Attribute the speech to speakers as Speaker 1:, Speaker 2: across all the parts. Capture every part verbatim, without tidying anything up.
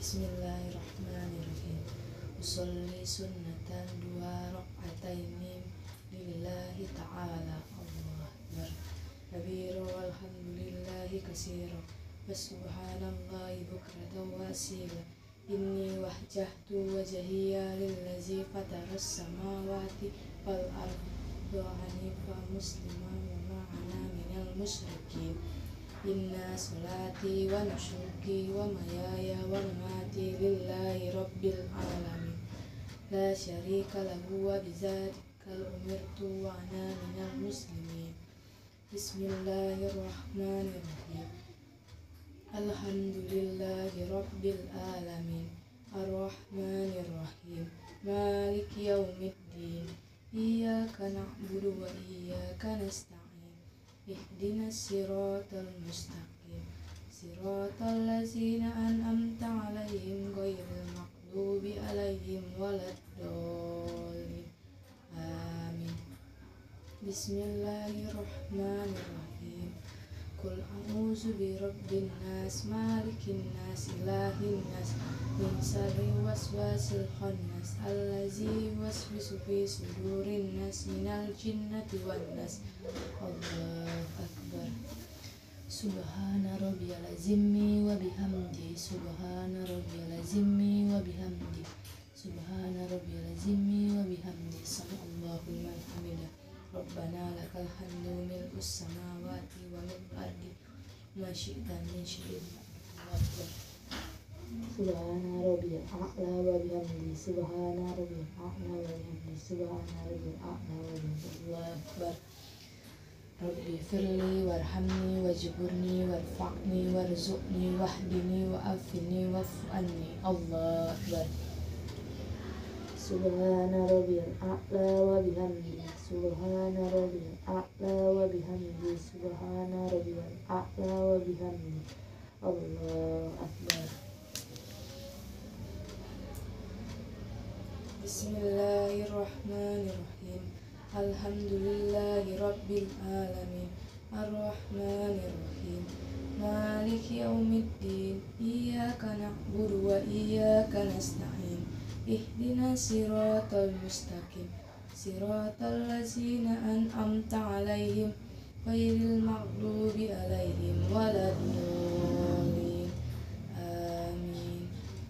Speaker 1: Bismillahirrahmanirrahim. Usolli sunnatan dua rakaataini lillahi ta'ala. Allah akbar. Kabiru walhamdulillahi katsira wa subhanallahi bukratan wa asila. Inni wajjahtu wajhiya lillazi fataras samawati wal arda hanifan musliman wa ma ana minal musyrikin. Inna salati wa nusuki wa mayaya wa mamati lillahi rabbil alamin la syarika lahu wa bidzalika umirtu wa ana minal muslimin. Bismillahirrahmanirrahim. Alhamdulillahi rabbil alamin arrahmanirrahim maliki yaumiddin iyyaka na'budu wa iyyaka nasta'in ihdinas siratal mustaqim siratal ladzina an'amta 'alaihim ghairil maghdubi 'alaihim waladdallin amin. Bismillahirrahmanirrahim. Qul a'udzu birabbin nas malikin nas ilahin nas min syarri waswasil khannas allazi yuwaswisu fi sudurin nas minal jinnati wan nas. Allahu akbar. Subhana rabbiyal azimi wa bihamdi subhana rabbiyal azimi wa bihamdi subhana rabbiyal azimi wa bihamdi sallallahu liman hamidah. Rabbana lakal hamdu mil'us samawati wa mil'ul ardi ma syi'ta min syai'in ba'd. Subhana rabbiyal a'la wa bihamdi subhana rabbiyal a'la wa bihamdi subhana rabbiyal a'la wa bihamdi. Allahu akbar. Rabbi firli warhamni wajburni warfa'ni warzuqni wahdini wa'afini wa'fu anni. Allahu akbar. Subhana rabbiyal a'la wa bihamdi subhana rabbiyal a'la wa bihamdi subhana rabbiyal a'la wa bihamdi. Allahu akbar. Bismillahirrahmanirrahim. Alhamdulillahi rabbil alamin arrahmanirrahim maliki yaumiddin iyyaka na'budu wa iyyaka nasta'in ihdinas siratal mustaqim siratal ladzina an'amta 'alaihim ghairil maghdubi 'alaihim waladdallin amin.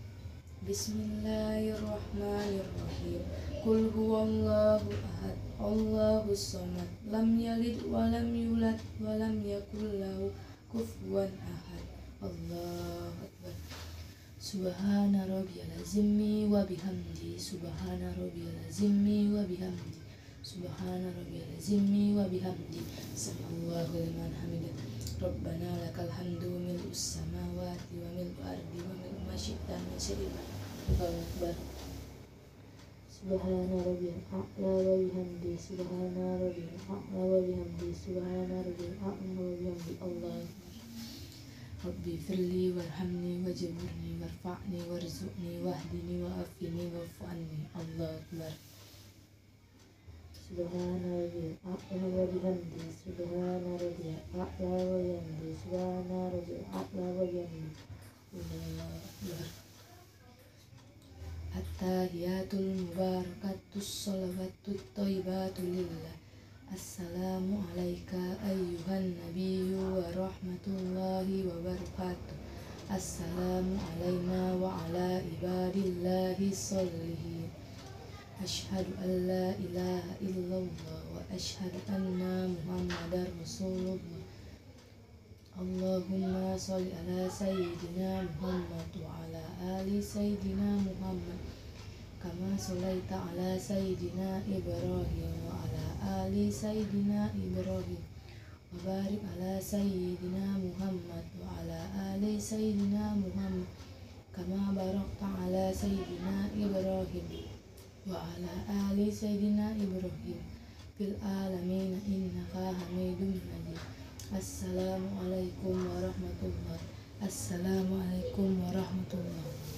Speaker 1: Bismillahirrahmanirrahim. Qul huwallahu ahad Allahus samad lam yalid wa lam yulad wa lam yakul lahu kufuwan ahad. Allahu akbar. Subhana rabbiyal azimi wa bihamdi subhana rabbiyal azimi wa bihamdi subhana rabbiyal azimi wa bihamdi sallallahu liman hamidah. Rabbana lakal hamdu mil'us samawati wa mil'ul ardi wa mil'u ma syi'ta min syai'in ba'd. Allahu akbar. Subhana rabbiyal a'la wa bihamdi subhana rabbiyal a'la wa bihamdi subhana rabbiyal a'la wa bihamdi. Allahu akbar. Rabbi firli warhamni wajburni warfa'ni warzuqni wahdini wa'afini wa'fu anni. Allahu akbar. Subhana rabbiyal a'la wa bihamdi subhana rabbiyal a'la wa bihamdi subhana rabbiyal a'la wa bihamdi. Allahu akbar. At-tahiyatul mubarakatus shalawatut thayyibatu lillah. Assalamu alayka ayyuhan nabiyyu wa rahmatullahi wa barakatuh. Assalamu alayna wa ala ibadillahi sholihin. Ashhadu an la ilaha illallah wa ashhadu anna muhammadar rasulullah. Allahumma sholli ala sayyidina Muhammad wa ala ali sayyidina Muhammad kama sholaita ala sayyidina Ibrahim wa ala ali sayyidina Ibrahim wa barik ala sayyidina Muhammad wa ala ali sayyidina Muhammad kama barakta ala sayyidina Ibrahim wa ala ali sayyidina Ibrahim fil alamin innaka hamidum majid. Assalamualaikum warahmatullahi Assalamualaikum warahmatullahi